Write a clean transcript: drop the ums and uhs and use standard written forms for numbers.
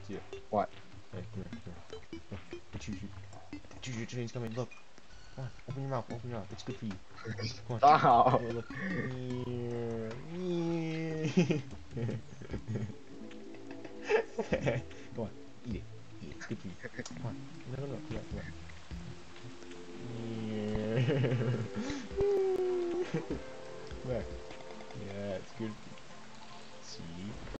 See it. What? Hey, come here. The choo-choo train's coming. Look. Come on. Open your mouth. Open your mouth. It's good for you. Come on. Stop. Look. Come on. Eat it. Eat it. It's good for you. Come on. No. Come on. Come on. Come back. Yeah, it's good. See?